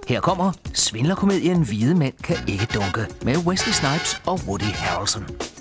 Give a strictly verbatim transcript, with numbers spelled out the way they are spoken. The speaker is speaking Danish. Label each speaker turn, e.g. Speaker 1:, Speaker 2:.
Speaker 1: Her kommer svindlerkomedien Hvide Mænd kan ikke dunke med Wesley Snipes og Woody Harrelson.